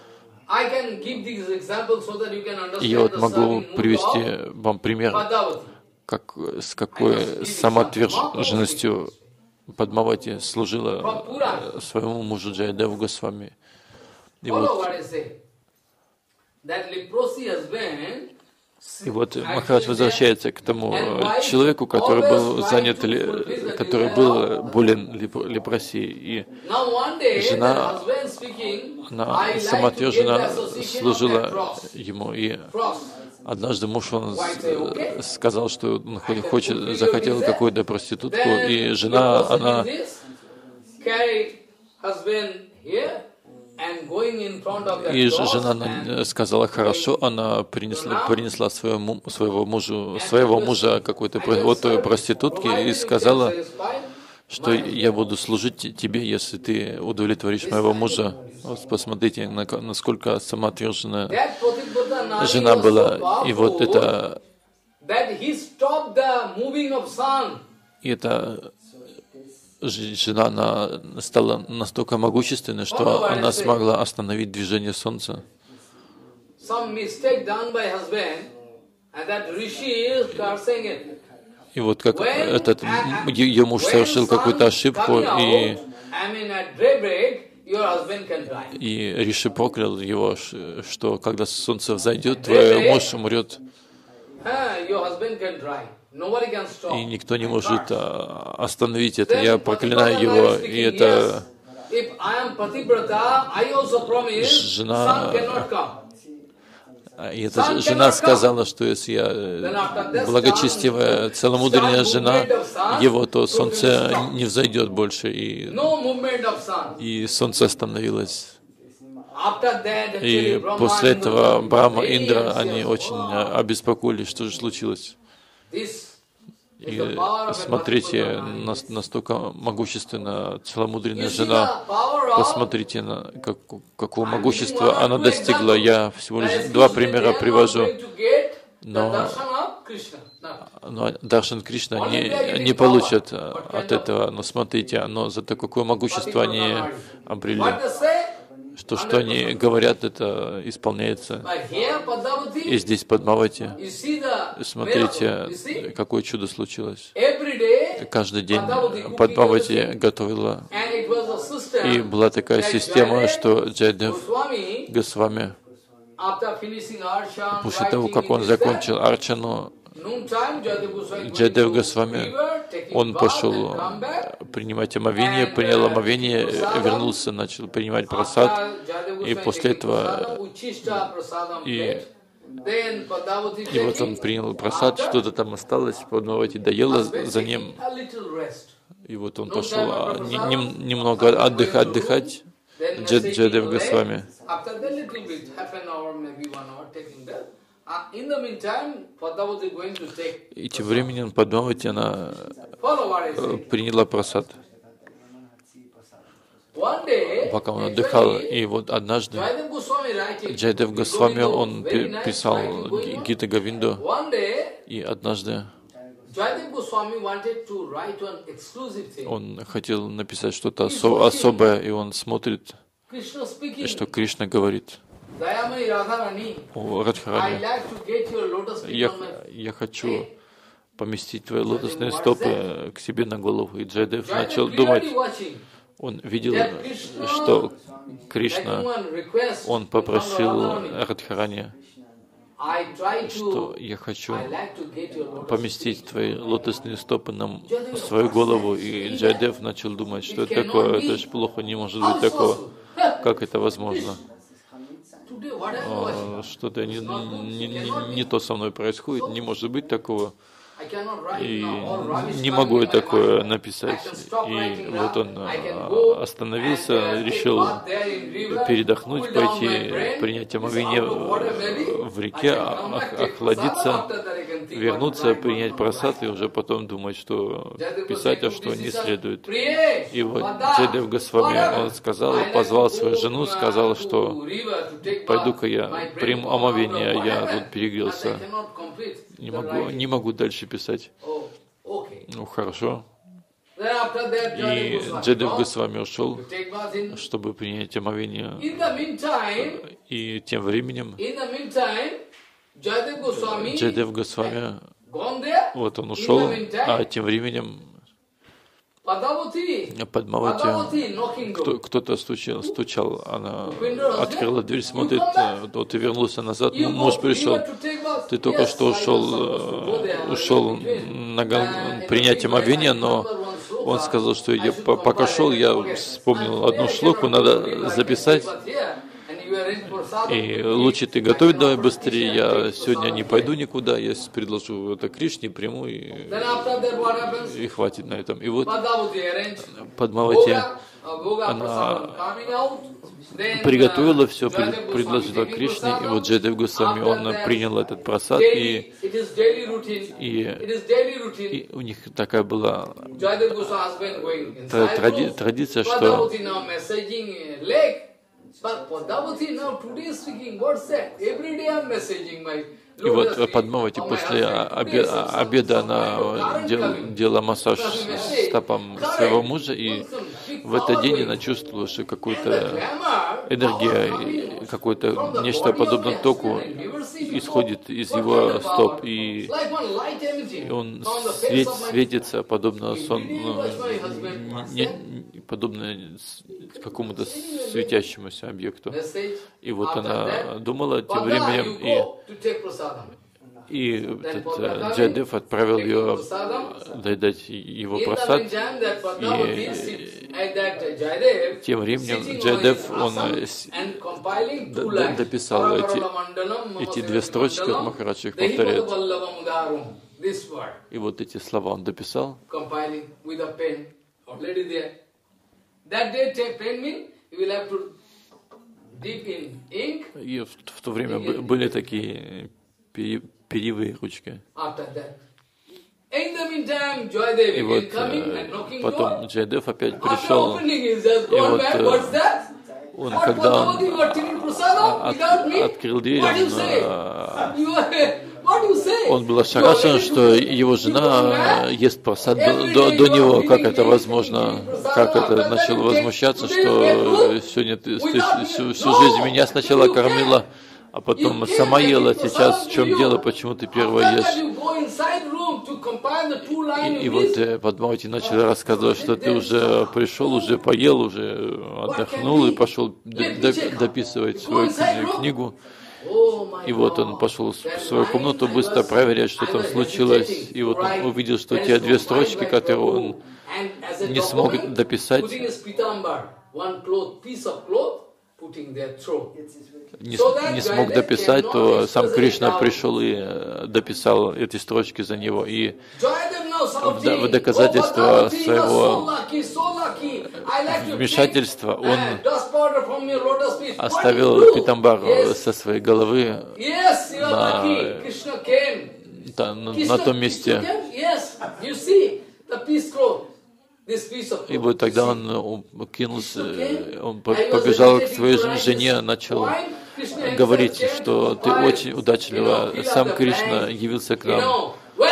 И я вот могу привести вам пример, как, с какой самоотверженностью Падмавати служила своему мужу Джайадеву Госвами. И вот, и вот Махарадж возвращается к тому человеку, который был занят, который был болен лепросией, и жена, она самоотверженно служила ему, и однажды муж, он сказал, что он хочет, захотел какую-то проститутку, и жена, она И жена сказала, хорошо, она принесла, принесла своему, своего, мужу, своего мужа какой-то вот проститутки и сказала, что я буду служить тебе, если ты удовлетворишь моего мужа. Вот посмотрите, насколько самоотверженная жена была. И вот это, и это жена, она стала настолько могущественной, что она смогла остановить движение Солнца. И вот как этот ее муж совершил какую-то ошибку, и, и Риши проклял его, что когда солнце взойдет, твой муж умрет. И никто не может остановить это. Я проклинаю его, и это жена, и эта жена сказала, что если я благочестивая, целомудренная жена его, то солнце не взойдет больше, и, и солнце остановилось. И после этого Брахма, Индра, они очень обеспокоились, что же случилось. И смотрите, настолько могущественна целомудренная жена. Посмотрите, на как, какого могущества она достигла. Я всего лишь два примера привожу. Но, но Даршан Кришна не, не получат от этого. Но смотрите, но зато какое могущество они обрели. Что, что они говорят, это исполняется. И здесь Падмавати, смотрите, какое чудо случилось. Каждый день Падмавати готовила. И была такая система, что Джайдев Госвами, после того, как он закончил Арчану, Джайдев Госвами, он пошел принимать омовение, принял омовение, вернулся, начал принимать прасад, и после этого и, и вот он принял прасад, что-то там осталось, Падмавати доела за ним, и вот он пошел не, не, немного отдыхать, отдыхать, Джайдев Госвами. И тем временем Падмавати, она приняла прасад, пока он отдыхал. И вот однажды Джайдев Госвами, он писал Гита Говинду, и однажды он хотел написать что-то осо особое, и он смотрит, что Кришна говорит: «О, Радхарани, я, я хочу поместить твои лотосные стопы к себе на голову». И Джайдев начал думать, он видел, что Кришна, он попросил Радхарани, что я хочу поместить твои лотосные стопы на свою голову. И Джайдев начал думать, что это такое, это же плохо, не может быть такого. Как это возможно? Что-то не, не, не, не то со мной происходит, не может быть такого. И не могу я такое написать. И вот он остановился, решил передохнуть, пойти принять омовение в реке, охладиться, вернуться, принять прасад и уже потом думать, что писать, а что не следует. И вот Джайдев Госвами, он сказал, позвал свою жену, сказал, что пойду-ка я приму омовение, я тут перегрелся. Не могу, не могу дальше писать. Ну, хорошо. И Джайдев Госвами ушел, чтобы принять омовение. И тем временем Джайдев Госвами, вот он ушел, а тем временем Падмавати, кто, кто-то стучал, стучал, она открыла дверь, смотрит, вот и вернулся назад, муж пришел, ты только что ушел, ушел на принятие омовения, но он сказал, что я пока шел, я вспомнил одну шлоку, надо записать, и лучше ты готовить давай быстрее, я сегодня не пойду никуда, я предложу это Кришне, приму, и, и хватит на этом. И вот Падмавати, она приготовила все, предложила Кришне, и вот Джайдев Госвами, он принял этот прасад, и, и, и у них такая была тради, традиция, что и вот Падмавати после обеда, обеда она дел, делала массаж стопам своего мужа, и в этот день она чувствовала, что какая-то энергия, какое-то нечто подобное току исходит из его стоп, и, и он свет, светится, подобно сон, ну, не, подобно какому-то светящемуся объекту. И вот она думала тем временем, и И этот Джайдев отправил ее доедать его прасад, и тем временем Джайдев, он дописал эти, эти две строчки, как Махарадж их повторяет. И вот эти слова он дописал. И в, в то время были такие перьевые ручки. И вот потом Джайадев опять пришел, и вот он, когда он от, открыл дверь, он, он был ошарашен, что его жена ест просад до, до него. Как это возможно? Как это? Начал возмущаться, что сегодня ты всю, всю жизнь меня сначала кормила, а потом сама ела. Сейчас в чем дело? Почему ты первая ешь? И, и вот Падмавати начал рассказывать, что ты уже пришел, уже поел, уже отдохнул и пошел дописывать свою книгу. И вот он пошел в свою комнату быстро проверять, что там случилось. И вот он увидел, что у тебя две строчки, которые он не смог дописать, не, не смог дописать, то сам Кришна пришел и дописал эти строчки за него. И в, в доказательство своего вмешательства он оставил питамбар со своей головы на, на, на том месте. И вот тогда он кинулся, он побежал к своей жене, начал говорить, что ты очень удачлива, сам Кришна явился к нам.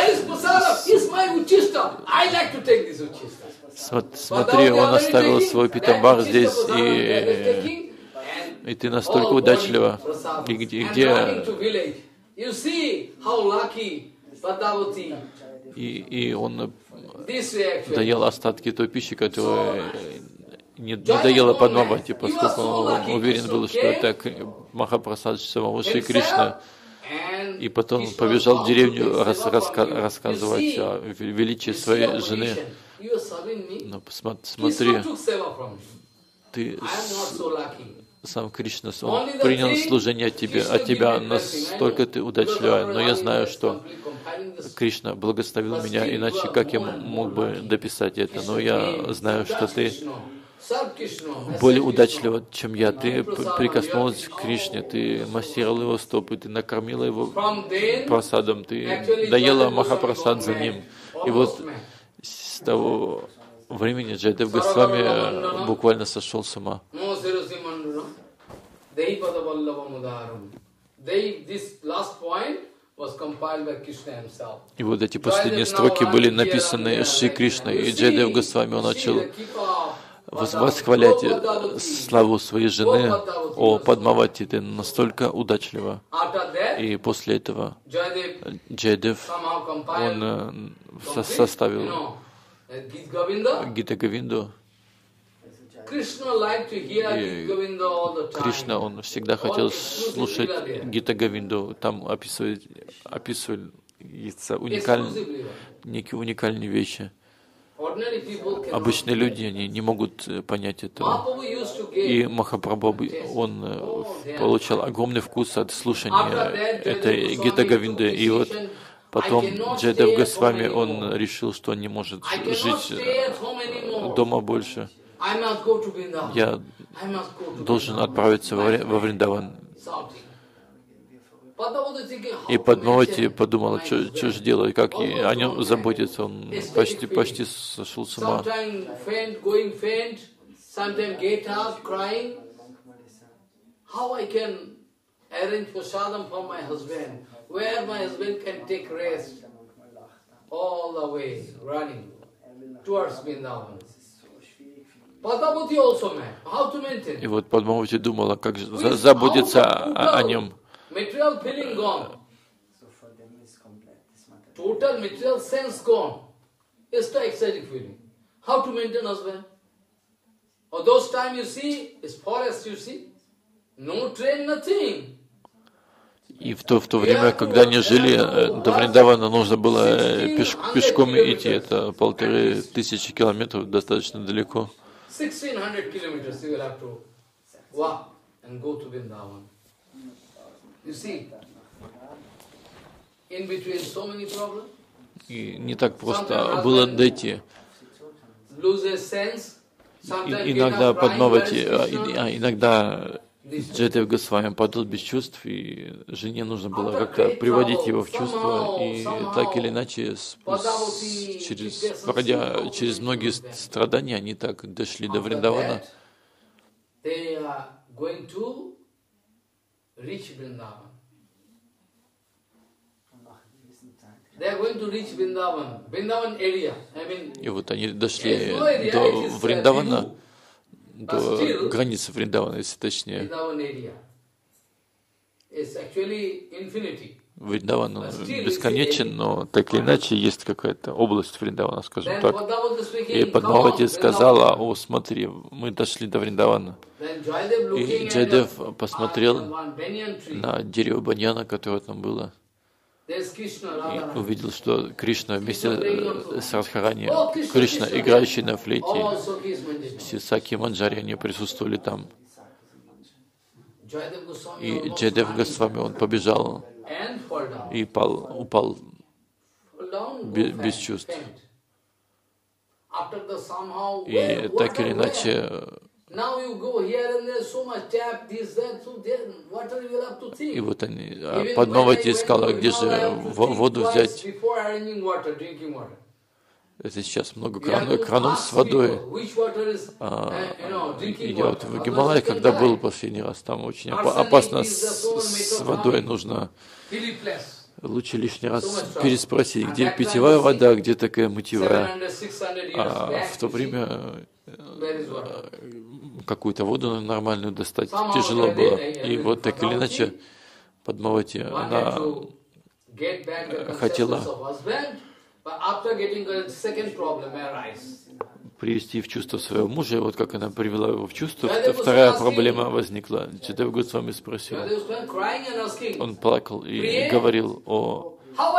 Смотри, он оставил свой питамбар здесь, и, и ты настолько удачлива. И где, где и, и он доел остатки той пищи, которую не, не доела Падмавати, поскольку он уверен был, что это Махапрасад самого Шри Кришны. И потом побежал в деревню рас, раска, рассказывать о величии своей жены. Но смотри, ты сам Кришна, он принял служение от тебя, от тебя, настолько ты удачлива. Но я знаю, что Кришна благословил меня, иначе как я мог бы дописать это? Но я знаю, что ты более удачлива, чем я. Ты прикоснулась к Кришне, ты массировала его стопы, ты накормила его просадом, ты доела Махапрасад за ним. И вот с того времени Джайадев Госвами буквально сошел с ума. И вот эти последние строки были написаны Шри Кришной, и Джайадев Госвами, он начал восхвалять славу своей жены: «О, Падмавати, ты настолько удачлива». И после этого Джайадев, он составил Гита Говинду. И Кришна, он всегда хотел слушать Гита Говинду. Там описывают, описываются уникальные, некие уникальные вещи. Обычные люди, они не могут понять этого. И Махапрабху, он получал огромный вкус от слушания этой Гита Говинды. И вот потом Джайадев Госвами, он решил, что он не может жить дома больше. Я должен отправиться во Вриндаван. И Падмавати подумал, что, что же делать, как о нем заботиться. Он почти, почти сошел с ума. И вот Падмавати думала, как за, заботиться о, о нем. Material feeling gone. Total material sense gone. It's the ecstatic feeling. How to maintain husband? Or those time you see, it's forest you see. No train, nothing. И в то, в то время, когда они жили, до Вриндавана нужно было пеш, пешком идти. Это полторы тысячи километров, достаточно далеко. sixteen hundred kilometers you will have to walk and go to Vrindavan. You see, in between so many problems. И не так просто было дойти. И, иногда Падмавати, иногда Джайдев Госвами падал без чувств, и жене нужно было как-то приводить его в чувство, и так или иначе, с, с, через, пройдя через многие страдания, они так дошли до Вриндавана. И вот они дошли до Вриндавана, до границы Вриндавана, если точнее. Вриндаван он бесконечен, но так или иначе есть какая-то область Вриндавана, скажем так. И Падмавати сказала: о, смотри, мы дошли до Вриндавана. И Джайдев посмотрел на дерево баньяна, которое там было, и увидел, что Кришна вместе с Радхарани, Кришна, играющий на флейте, Сисаки Манджари, они присутствовали там. И Джайдев Госвами, он побежал и пал, упал без, без чувств. И так или иначе, и вот они, Падмавати искала, где же воду взять. Это сейчас много кран, кранов с водой. А, я вот в Гималае, когда был последний раз, там очень опасно с, с водой, нужно лучше лишний раз переспросить, где питьевая вода, где такая мытьевая. А в то время какую-то воду нормальную достать тяжело было. И вот так или иначе, Падмавати, она хотела привести в чувство своего мужа, и вот как она привела его в чувство, вторая проблема возникла. Джайдев Госвами спросил, он плакал и говорил о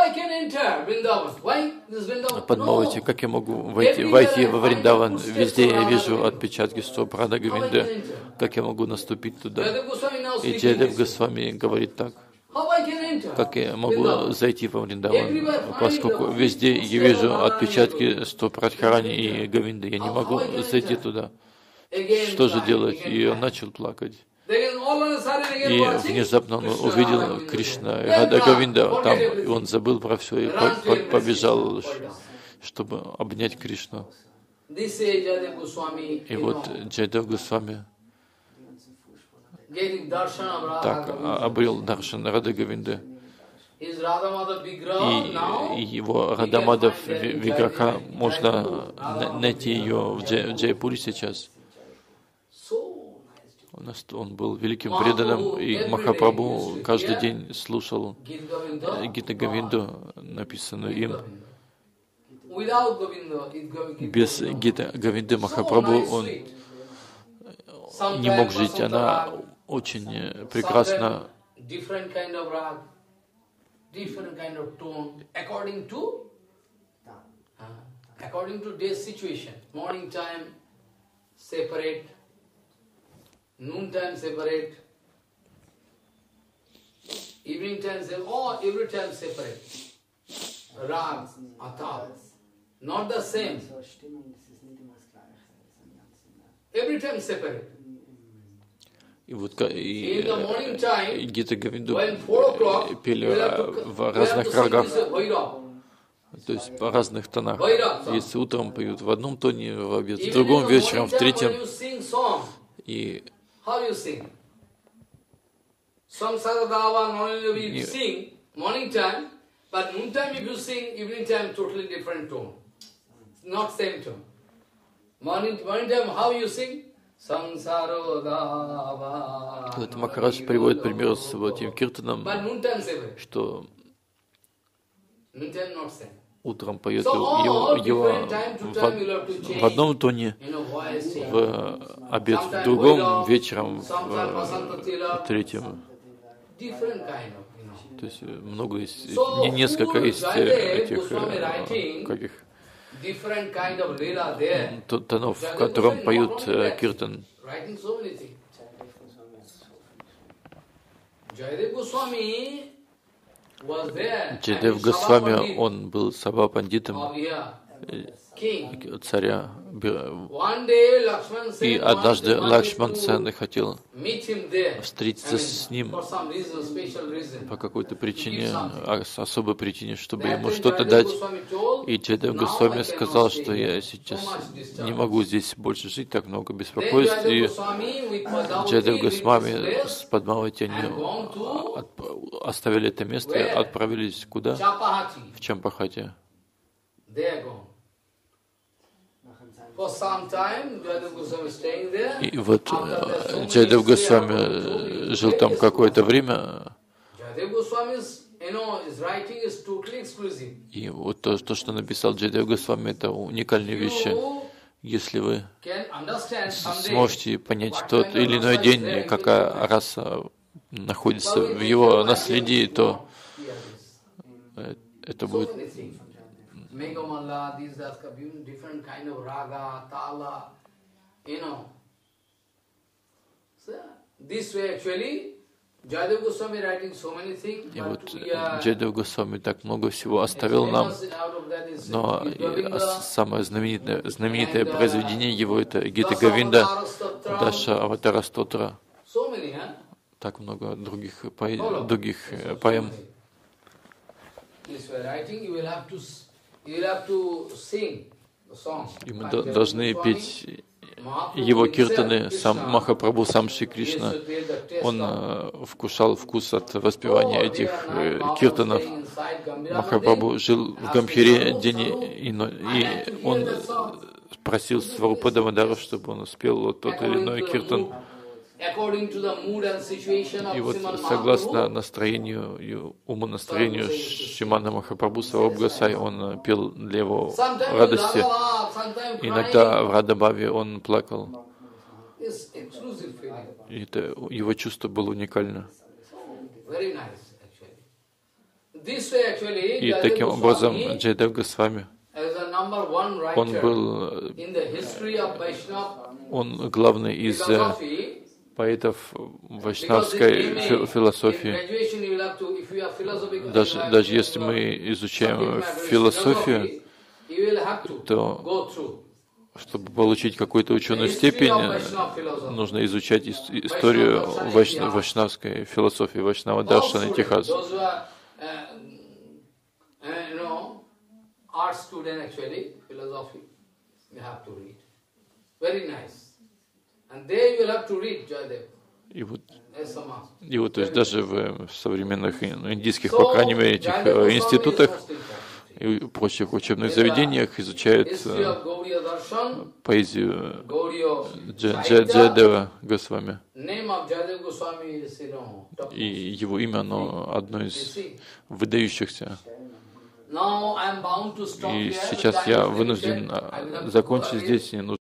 Падмавати, как я могу войти, войти во Вриндаван, везде я вижу отпечатки стоп Рада Говинды, как я могу наступить туда? И Джайдев Госвами говорит так: как я могу зайти во Вриндаван, поскольку везде я вижу отпечатки стоп Радхарани и Говинды, я не могу зайти туда. Что же делать? И он начал плакать. И внезапно он увидел Кришна и Рада Говинда там, и он забыл про все и побежал, чтобы обнять Кришну. И вот Джайдев Госвами так обрел даршан Рады Говинды. И его Радамадав Виграха можно найти ее в Джайпуре сейчас. Он был великим преданным, и Махапрабху каждый день слушал Гита Говинду, написанную им. Без Гита Говинды Махапрабху он не мог жить. Она очень прекрасно noon time separate, evening time separate, or every time separate. Rag, atal, not the same. Every time separate. И вот и Гита Говинду пели в разных рагах, то есть по разных тонах. Если утром поют в одном тоне, в обед, в другом вечером, в третьем. И how you sing? Samsara Dava, normally we sing morning time, but noon time if you sing, evening time totally different tone. Not same tone. Morning, morning time, how you sing? Samsara Dava. Это Махарадж приводит пример с вот этим киртаном, что утром поет его, его в, в одном тоне, в обед в другом, вечером в третьем. То есть много есть, не несколько есть этих каких тонов, в котором поют киртан. Джайдев Госвами, он был Сабха Пандитом, king. царя. One day Lakshman И Sen однажды wanted Лакшман to Сен хотел meet him there. I встретиться mean, с ним for some reason, special reason. по какой-то причине, something. а- с особой причине, чтобы That ему day что-то Jayadeva дать. Goswami told, И Джайдев "Now Госвами I сказал, cannot что stay я here. сейчас So much disturbance." не могу здесь больше жить, так много Then беспокойств. Jayadeva И Goswami with Padmavati Джайдев left Госвами this с place Падмавати они and gone to отп- оставили это место и where? отправились куда? Chapahati. В Чампахате. They are gone. For some time, Jayadeva Goswami staying there. И вот After that, so э, many Джайдев history Госвами are told, э, he жил very там какое-то exclusive. время. Jayadeva Goswami's, you know, his writing is totally exclusive. И вот то, то, что написал Джайдев Госвами, это уникальные вещи. You Если вы can understand someday сможете понять what тот kind of или иной rasa is день, there, и you какая will раса находится But в we его think like наследии, this, то no, here is. э, это So будет many things. Megamalla, these are different kind of raga, tala, you know. So, this way actually, Jayadeva Goswami writing so many things, И but вот we are Джайдев Госвами так много всего оставил нам, famous out of that is но Gita и Govinda, самое знаменитое, знаменитое and, uh, произведение его — это Гита Dasa Говинда, Avatara Stotram, Даша Аватара Стотра, so many, huh? так много других, поэ- Follow. других So, э, so поэм. many. This way writing, you will have to, s- you will have to sing the song. И мы Like до- Jayadeva должны Goswami, петь Mahaprabhu его himself, киртаны. Сам Krishna, Махапрабху, сам Шри he Кришна, used to taste the taste он of- э, вкушал вкус от воспевания Oh, этих day and э, night, Mahaprabhu киртанов. staying inside Gambhira Махапрабху Mandir, жил в asking Гамхире Sarup, день Sarup, и, и, но- I и like to hear он that song. просил Сварупа Дамадару, чтобы он спел вот тот или According иной to the киртан. mood- according to the mood and situation of И вот Sriman согласно Mahaprabhu, настроению, и умонастроению Шримана Махапрабху, Сваруб Госай, он э, пел для его sometimes with радости. Radha, sometimes Иногда crying. в Радабаве он плакал, It's exclusive feeling. и это, его чувство было уникально. Very nice, actually. This way, actually, И Jayadeva таким образом Goswami, Джайдев Госвами, as a number one он writer был, э, in the history of Vaishnava он главный из э, philosophy, поэтов because вайшнавской in фи- in философии. graduation you will have to, if you are philosophical, Даже, you have даже to если have мы subject изучаем matter, философию, philosophy, you will have to то go through. чтобы получить какую-то ученую The history степень, of Vaishnava philosophy. нужно изучать ис- историю вайшна- вайшнавской философии, Вайшнава All Даршана students, Тихас. those who are, uh, uh, you know, art student actually, philosophy, you have to read. Very nice. And there you will have to read Jayadeva. И вот, As a must. и вот то есть даже в, в современных ин- индийских, So, по крайней мере, этих Jayadeva э, Goswami is институтах most important. и прочих учебных заведениях изучают History э, of Gauriya Darshan, поэзию Gauriya Дж- Дж- Sahitya, Джайадева Госвами. name of Jayadeva Goswami is, you know, top. И его имя, оно одно You из see. выдающихся. Now I am bound to stop И here. The сейчас time я is вынужден limited. I will а, have to go закончить again. здесь. Мне нужно